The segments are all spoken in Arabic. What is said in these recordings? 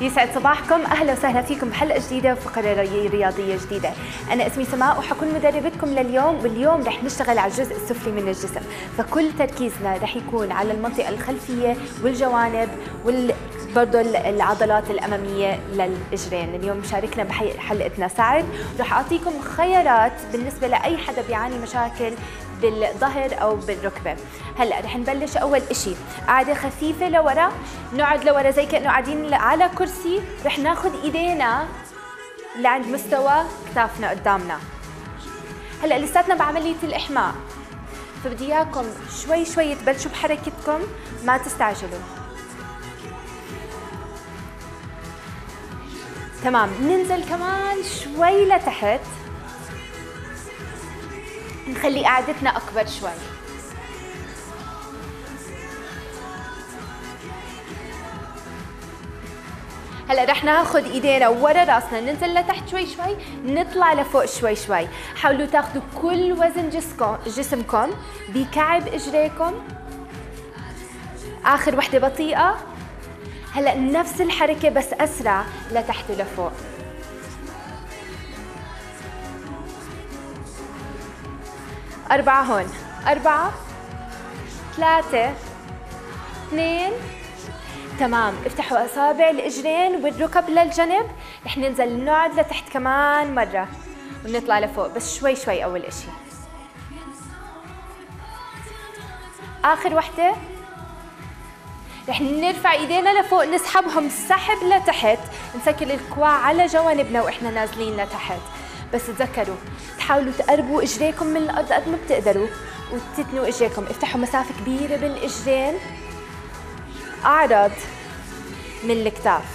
يسعد صباحكم، اهلا وسهلا فيكم بحلقه جديده وفقره رياضيه جديده. انا اسمي سماء وحكون مدربتكم لليوم، واليوم رح نشتغل على الجزء السفلي من الجسم، فكل تركيزنا رح يكون على المنطقه الخلفيه والجوانب برضه العضلات الاماميه للاجرين. اليوم مشاركنا بحلقتنا سعد، رح اعطيكم خيارات بالنسبه لاي حدا بيعاني مشاكل بالظهر او بالركبه. هلا رح نبلش. اول اشي قاعده خفيفه لورا، نقعد لورا زي كانه قاعدين على كرسي، رح ناخذ ايدينا لعند مستوى كتافنا قدامنا. هلا لساتنا بعمليه الاحماء، فبدي اياكم شوي شوي تبلشوا بحركتكم، ما تستعجلوا. تمام، ننزل كمان شوي لتحت، نخلي قعدتنا اكبر شوي. هلا رح ناخذ ايدينا ورا راسنا، ننزل لتحت شوي شوي، نطلع لفوق شوي شوي. حاولوا تاخذوا كل وزن جسمكم بكعب اجريكم. اخر وحده بطيئه. هلا نفس الحركه بس اسرع، لتحت ولفوق. أربعة هون، 4 3 2. تمام، افتحوا أصابع الإجرين والركب للجنب. رح ننزل نقعد لتحت كمان مرة ونطلع لفوق، بس شوي شوي. أول إشي آخر وحدة رح نرفع إيدينا لفوق، نسحبهم سحب لتحت، نسكر الكوع على جوانبنا وإحنا نازلين لتحت. بس تذكروا تحاولوا تقربوا اجريكم من الارض قد ما بتقدروا وتتنوا اجريكم. افتحوا مسافه كبيره بين الاجرين، اعرض من الكتاف.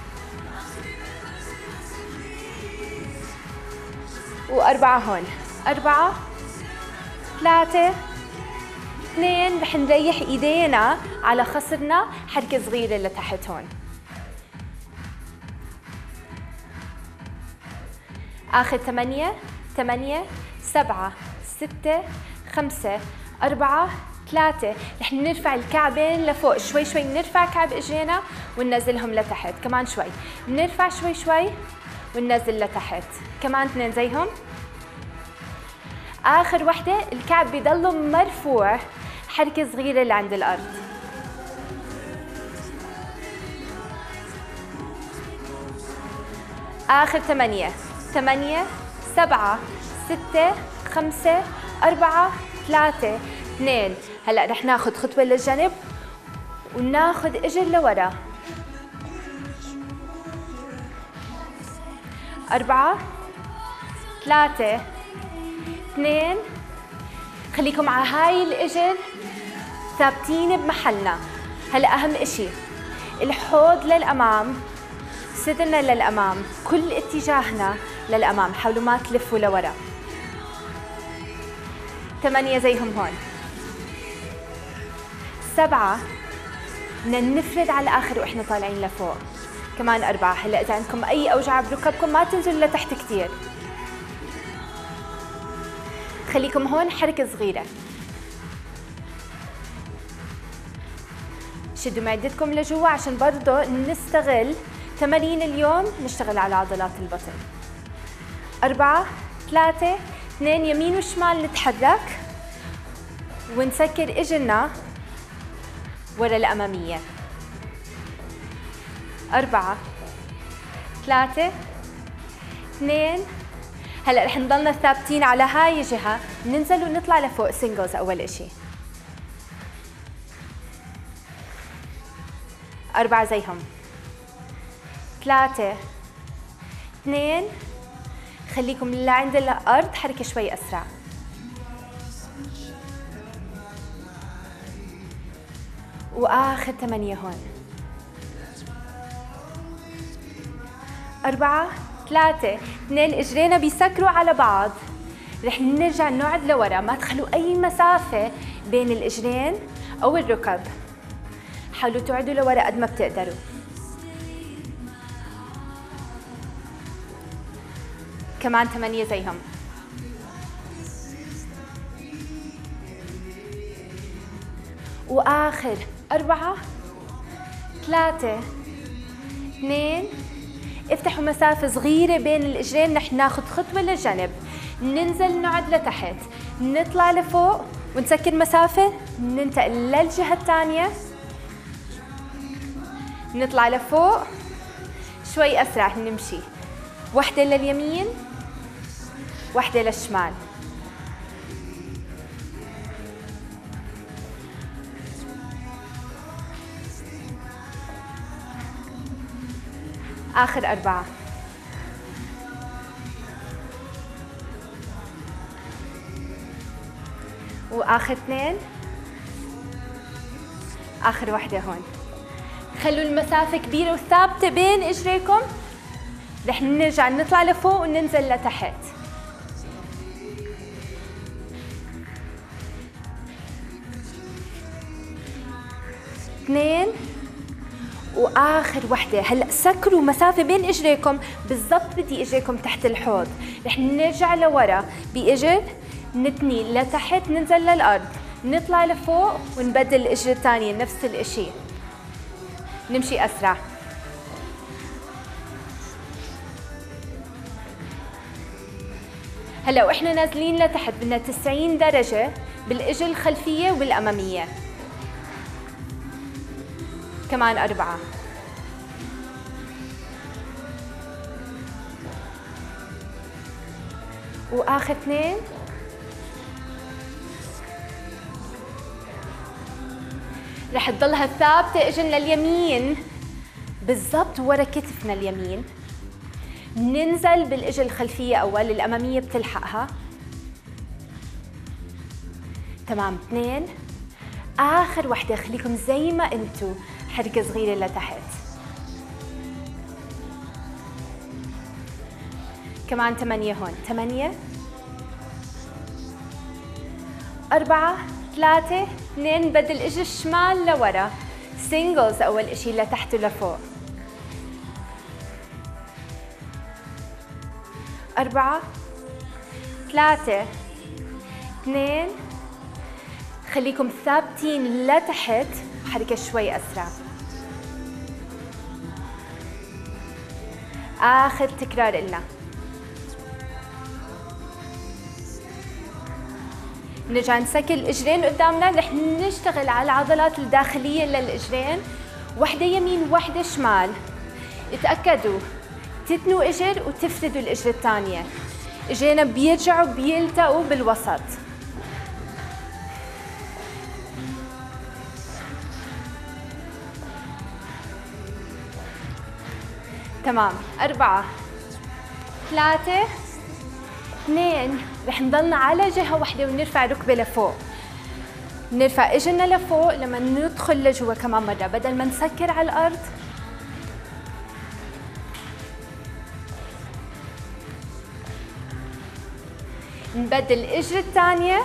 وأربعة هون، 4 3 2. رح نريح ايدينا على خصرنا، حركه صغيره لتحت هون. آخر 8 7 6 5 4 3. رح نرفع الكعبين لفوق شوي شوي، نرفع كعب اجرينا وننزلهم لتحت. كمان شوي، نرفع شوي شوي وننزل لتحت. كمان 2 زيهم. آخر وحدة الكعب بيضل مرفوع، حركة صغيرة لعند الأرض. آخر 8 7 6 5 4 3 2. هلا رح ناخذ خطوه للجنب وناخذ اجر لورا. 4 3 2. خليكم على هاي الاجر ثابتين بمحلنا. هلا اهم اشي الحوض للامام، صدرنا للامام، كل اتجاهنا للامام. حاولوا ما تلفوا لورا. 8 زيهم هون. 7 بدنا نفرد على الاخر واحنا طالعين لفوق. كمان 4. هلا اذا عندكم اي اوجاع بركبكم ما تنزلوا لتحت كثير، خليكم هون حركه صغيره. شدوا معدتكم لجوا عشان برضه نستغل تمارين اليوم، نشتغل على عضلات البطن. 4 3 2. يمين وشمال نتحرك ونسكر اجرنا ورا الاماميه. 4 3 2. هلا رح نضلنا ثابتين على هاي الجهه، ننزل ونطلع لفوق سينجلز. اول اشي 4 زيهم. 3 2. خليكم لعند الارض، حركه شوي اسرع. 'واخر 8 هون. 4 3 2. اجرينا بيسكروا على بعض، رح نرجع نقعد لورا. ما تخلوا اي مسافه بين الاجرين او الركب، حاولوا تقعدوا لورا قد ما بتقدروا. كمان 8 زيهم. واخر 4 3 2. افتحوا مسافة صغيرة بين الإجرين، رح ناخد خطوة للجنب، ننزل نقعد لتحت، نطلع لفوق ونسكر مسافة، ننتقل للجهة الثانية، نطلع لفوق، شوي أسرع نمشي، واحدة لليمين، واحدة للشمال. آخر 4. وآخر 2. آخر واحدة هون. خلوا المسافة كبيرة وثابتة بين إجريكم. رح نرجع نطلع لفوق وننزل لتحت. 2. واخر وحده. هلا سكروا مسافه بين اجريكم، بالضبط بدي اجريكم تحت الحوض. رح نرجع لورا باجر، نتني لتحت، ننزل للارض، نطلع لفوق ونبدل الاجر الثانيه نفس الاشي، نمشي اسرع. هلا واحنا نازلين لتحت بدنا 90 درجه بالاجر الخلفيه وبالاماميه. كمان 4. وآخر 2. رح تضلها ثابتة اجرنا اليمين بالضبط ورا كتفنا اليمين. ننزل بالاجر الخلفية أول، الأمامية بتلحقها. تمام. 2. آخر وحدة خليكم زي ما انتو، حركة صغيرة لتحت. كمان 8 هون. 8 4 3 2. بدل اجر الشمال لورا، سينجلز أول اشي لتحت ولفوق. 4 3 2. خليكم ثابتين لتحت، حركة شوي أسرع. آخر تكرار إلنا. نرجع نسكر الإجرين قدامنا، رح نشتغل على العضلات الداخلية للإجرين، واحدة يمين واحدة شمال. اتأكدوا تتنوا إجر وتفردوا الإجر الثانية. إجرينا بيرجعوا بيلتقوا بالوسط. تمام. 4 3 2. رح نضلنا على جهة واحدة ونرفع ركبة لفوق. نرفع اجرنا لفوق لما ندخل لجوا كمان مرة، بدل ما نسكر على الأرض. نبدل الإجر الثانية.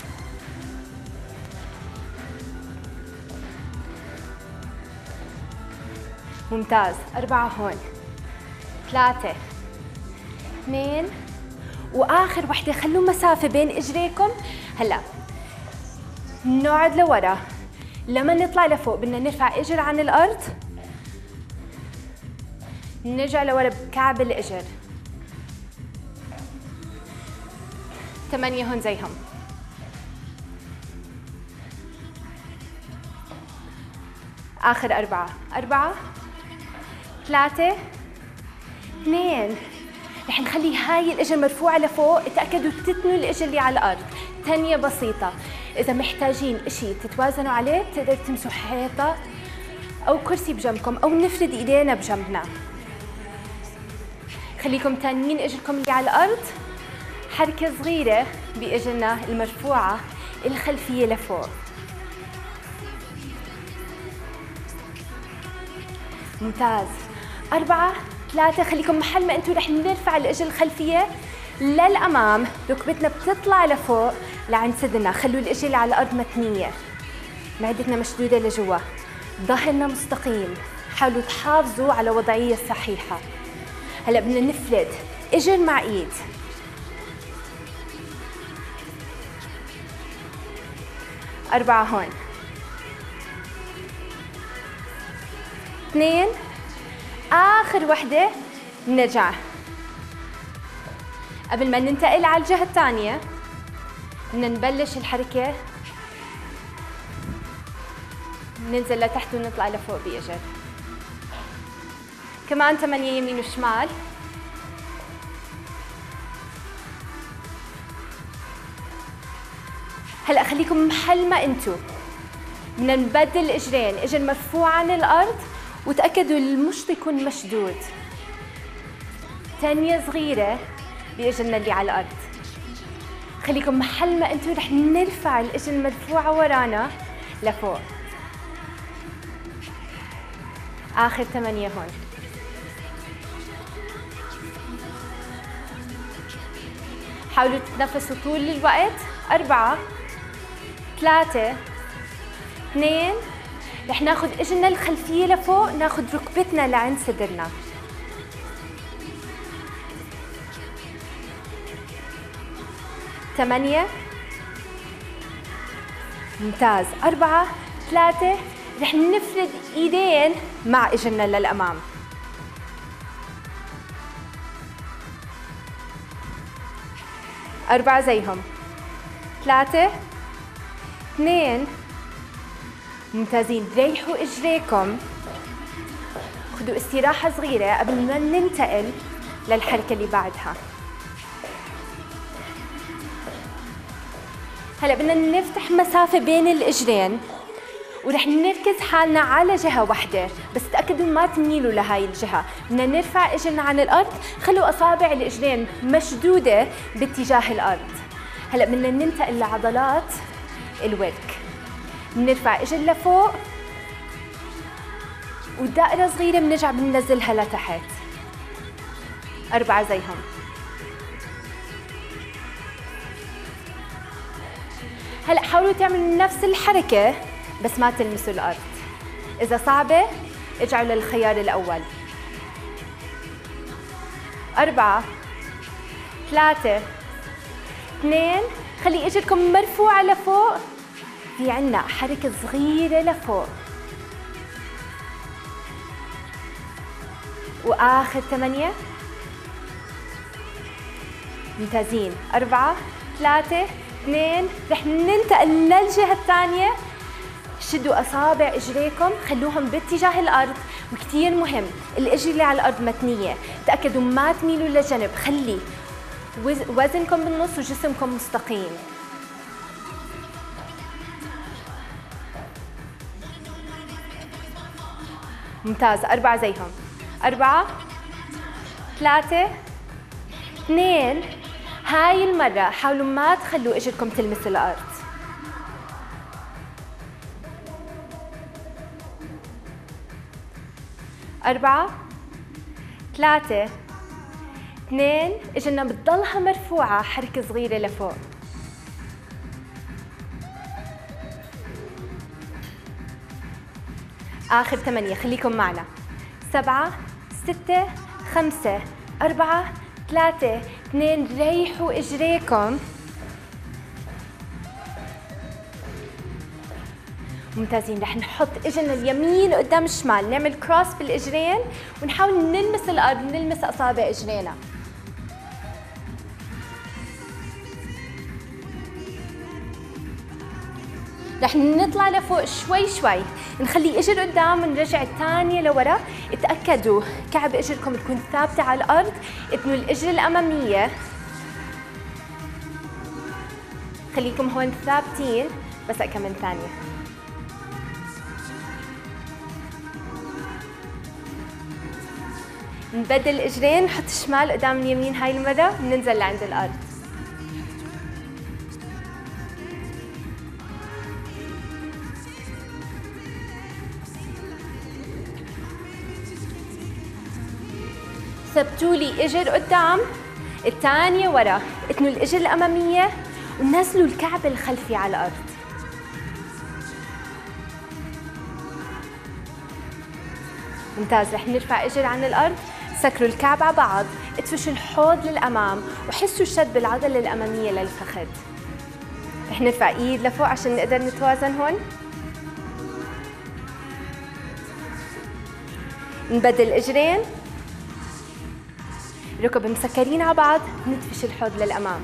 ممتاز. 4 هون. 3 2. واخر وحده. خلوا مسافه بين اجريكم. هلا نقعد لورا، لما نطلع لفوق بدنا نرفع اجر عن الارض، نرجع لورا بكعب الاجر. 8 هون زيهم. اخر 4 4 3 2. رح نخلي هاي الاجر مرفوعه لفوق. اتاكدوا تتنوا الاجر اللي على الارض. تنيه بسيطه. اذا محتاجين اشي تتوازنوا عليه بتقدروا تمسوا حيطه او كرسي بجنبكم، او نفرد ايدينا بجنبنا. خليكم تانيين اجركم اللي على الارض، حركه صغيره باجرنا المرفوعه الخلفيه لفوق. ممتاز. 4 3. خليكم محل ما انتم. رح نرفع الاجر الخلفيه للامام، ركبتنا بتطلع لفوق لعند صدرنا. خلوا الاجر اللي على الارض متنيه، معدتنا مشدوده لجوا، ظهرنا مستقيم. حاولوا تحافظوا على وضعيه صحيحه. هلا بدنا نفرد اجر مع ايد. 4 هون. 2 آخر وحدة نرجع. قبل ما ننتقل على الجهة الثانية بدنا نبلش الحركة، ننزل لتحت ونطلع لفوق بإجر. كمان 8 يمين وشمال. هلا خليكم محل ما انتو. بدنا نبدل الاجرين، اجر مرفوع عن الارض وتاكدوا المشط يكون مشدود. تانية صغيرة باجرنا اللي على الارض. خليكم محل ما انتو، رح نرفع الاجر المرفوعة ورانا لفوق. اخر 8 هون. حاولوا تتنفسوا طول الوقت. 4 3 2. رح ناخذ اجرنا الخلفية لفوق، ناخذ ركبتنا لعند صدرنا. 8. ممتاز. 4 3. رح نفرد ايدين مع اجرنا للامام. 4 زيهم. 3 2. ممتازين. ريحوا اجريكم، خذوا استراحة صغيرة قبل ما ننتقل للحركة اللي بعدها. هلا بدنا نفتح مسافة بين الاجرين ورح نركز حالنا على جهة واحدة، بس تأكدوا ما تميلوا لهاي الجهة. بدنا نرفع اجرنا عن الأرض، خلوا أصابع الاجرين مشدودة باتجاه الأرض. هلا بدنا ننتقل لعضلات الورك. بنرفع اجر لفوق ودائرة صغيرة بنرجع بننزلها لتحت. 4 زيهم. هلا حاولوا تعملوا نفس الحركة بس ما تلمسوا الأرض. إذا صعبة ارجعوا للخيار الأول. 4 3 2. خلي اجركم مرفوعة لفوق. في عنا حركة صغيرة لفوق. وآخر 8. ممتازين. 4 3 2. رح ننتقل للجهة الثانية. شدوا أصابع اجريكم، خلوهم باتجاه الأرض، وكتير مهم الاجر اللي على الأرض متنية، تأكدوا ما تميلوا لجنب، خلي وزنكم بالنص وجسمكم مستقيم. ممتاز. 4 زيهم. 4 3 2. هاي المرة حاولوا ما تخلوا اجركم تلمس الأرض. أربعة 3 2. اجرنا بتضلها مرفوعة، حركة صغيرة لفوق. آخر 8. خليكم معنا. 7 6 5 4 3 2. ريحوا اجريكم. ممتازين. رح نحط اجرنا اليمين قدام الشمال، نعمل كروس بالاجرين ونحاول نلمس الارض، نلمس اصابع اجرينا. رح نطلع لفوق شوي شوي، نخلي اجر قدام ونرجع الثانية لورا. اتأكدوا كعب اجركم تكون ثابتة على الارض، اتنوا الاجر الامامية. خليكم هون ثابتين بس كمان ثانية. نبدل الاجرين، نحط الشمال قدام اليمين هاي المرة، بننزل لعند الارض. ثبتوا لي اجر قدام، الثانية ورا، اتنوا الاجر الامامية ونزلوا الكعب الخلفي على الارض. ممتاز. رح نرفع اجر عن الارض، سكروا الكعب على بعض، ادفشوا الحوض للامام وحسوا الشد بالعضله الاماميه للفخذ. رح نرفع ايد لفوق عشان نقدر نتوازن هون. نبدل الاجرين، ركب مسكرين على بعض، ندفش الحوض للامام.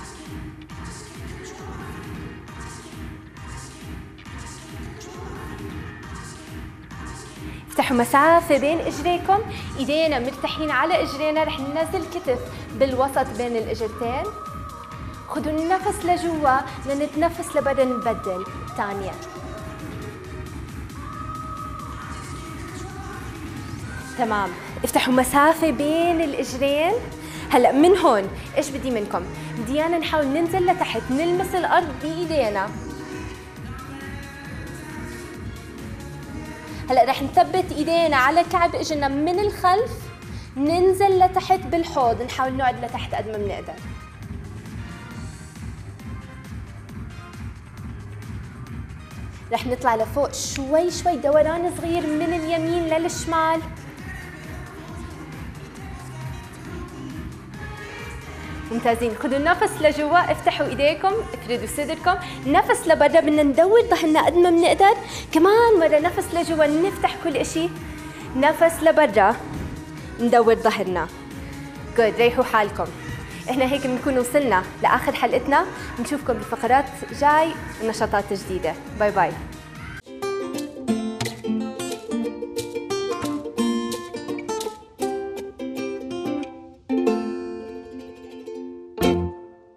افتحوا مسافة بين اجريكم، ايدينا مرتاحين على اجرينا، رح ننزل كتف بالوسط بين الاجرتين. خذوا النفس لجوا لنتنفس لبرا، نبدل ثانية. تمام، افتحوا مسافة بين الاجرين. هلا من هون ايش بدي منكم؟ بدي ايانا نحاول ننزل لتحت، نلمس الارض بايدينا. هلا رح نثبت ايدينا على كعب اجرنا من الخلف، ننزل لتحت بالحوض، نحاول نقعد لتحت قد ما بنقدر. رح نطلع لفوق شوي شوي، دوران صغير من اليمين للشمال. ممتازين، خذوا النفس لجوا، افتحوا ايديكم، افردوا صدركم، نفس لبرا، بدنا ندور ظهرنا قد ما بنقدر. كمان مرة نفس لجوا، نفتح كل اشي، نفس لبرا، ندور ظهرنا. جود، ريحوا حالكم. احنا هيك بنكون وصلنا لاخر حلقتنا، بنشوفكم بفقرات جاي ونشاطات جديدة. باي باي.